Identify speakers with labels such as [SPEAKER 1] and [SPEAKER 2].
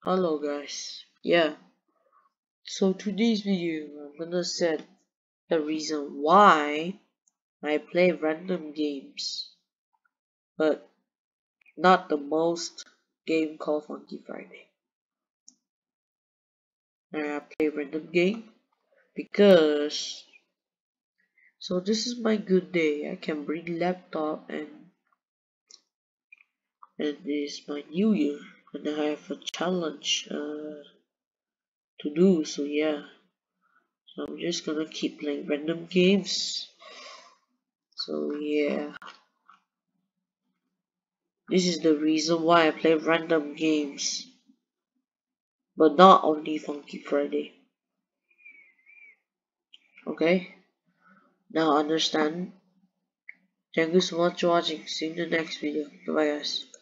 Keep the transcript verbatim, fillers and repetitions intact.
[SPEAKER 1] Hello guys, yeah, so today's video I'm gonna set the reason why I play random games, but not the most game called Funky Friday. I play random game because so this is my good day. I can bring laptop and and this is my new year and I have a challenge uh, to do, so yeah. So I'm just gonna keep playing random games. So yeah. This is the reason why I play random games, but not only Funky Friday. Okay? Now understand. Thank you so much for watching. See you in the next video. Bye bye guys.